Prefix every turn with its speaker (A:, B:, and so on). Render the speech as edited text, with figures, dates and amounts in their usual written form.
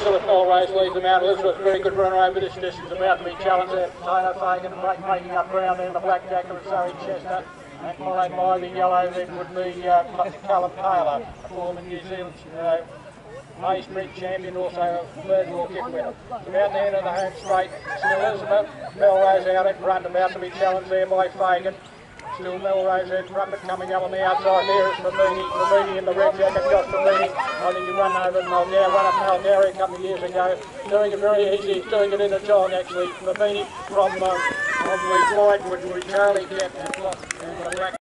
A: Elizabeth Melrose leads them out. Elizabeth, very good runner over this distance, about to be challenged there. Fagan making up ground there in the black jacket of Surrey Chestnut. And followed by the yellow, that would be Callum, a former New Zealand May Sprint champion, also a third World Kick winner. About the end of the home straight, still Elizabeth Melrose out in front, about to be challenged there by Fagan. Still Melrose in front, but coming up on the outside there is Fabiani in the red jacket, Josh Fabiani. I think he run over Malgaria a couple of years ago, doing it very easy, doing it in a jog actually. Fabiani from the white would be Charlie Kett and the black.